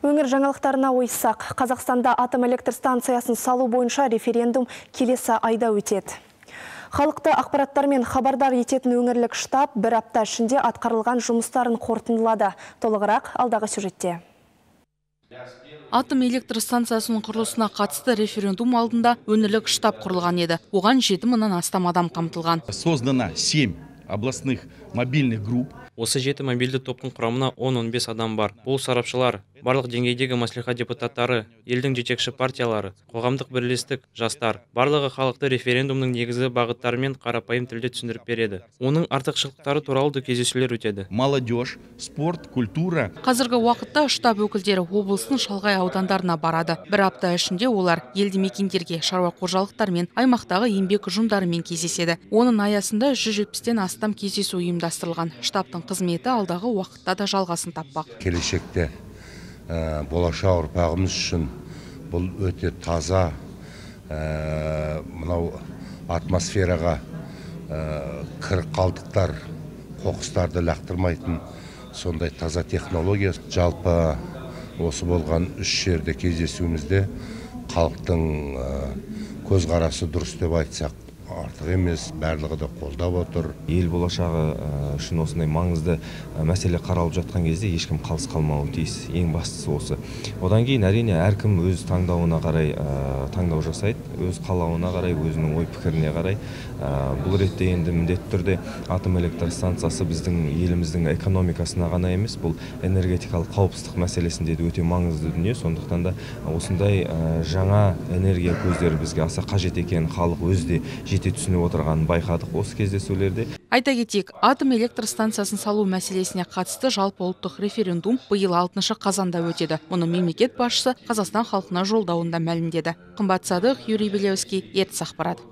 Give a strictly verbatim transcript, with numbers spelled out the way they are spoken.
Өңір жаңалықтарына ойыссақ, Қазақстанда атом электр станциясын салу бойынша референдум келесі айда өтеді. Халықты ақпараттармен хабардар ететін өңірлік штаб бір апта ішінде атқарылған жұмыстарын қорытындылады. Толығырақ алдағы сюжетте. Атом электр станциясының құрылысына қатысты референдум алдында өңірлік штаб құрылған еді. Оған жеті мыңнан астам адам қамтылған. Создано семь областных мобильных групп. Осы жеті мобильді топтың құрамына он он бес адам бар. Бұл сарапшылар, барлық деңгейдегі мәслихат депутаттары, елдің жетекші партиялары, қоғамдық бірлестік, жастар. Барлығы халықты референдумның негізгі бағыттары мен қарапайым тілде түсіндіріп береді. Оның артықшылықтары туралы да кездесулер өтеді. Молодежь, спорт, культура. Қазіргі уақытта штаб өкілдері облыстың шалғай аудандарына барады. Бір апта ішінде олар елді мекендерге, шаруа қожалықтар мен аймақтағы еңбек ұжымдарымен кездеседі. Оның аясында жүз жетпістен астам кездесу ұйымдастырылған. Штабтың қызметі алдағы уақытта да жалғасын таппақ. Келешекте ә, болашақ ұрпағымыз үшін бұл өте таза, ә, мынау атмосфераға ә, кір қалдықтар, қоқыстарды лақтырмайтын сондай таза технология. Жалпы осы болған үш жерде кездесуімізде халықтың ә, көзқарасы дұрыс деп айтсақ артық емес, барлығы да қолдап отыр. Ел болашағы үшін осындай маңызды мәселе қаралып жатқан кезде ешкім қалыс қалмауы тиіс. Ең бастысы осы. Одан кейін әрине әркім өз таңдауына қарай таңдау жасайды, өз қалауына қарай, өзінің ой пікіріне қарай. Бұл ретте енді міндетті түрде атом электр станциясы біздің еліміздің экономикасына ғана емес, бұл энергетикалық қауіпсіздік мәселесінде де өте маңызды дүние. Сондықтан да осындай жаңа энергия көздері бізге аса қажет екенін халық өзі де жете түсініп отырғанын байқадық осы кездесулерде. Айта кетейік, атом электр станциясын салу мәселесіне қатысты жалпы ұлттық референдум биыл алтыншы қазанда өтеді. Мұны мемлекет басшысы Қазақстан халқына жолдауында мәлімдеді. Қымбат Садық, Юрий Белевский, ертіс ақпарат.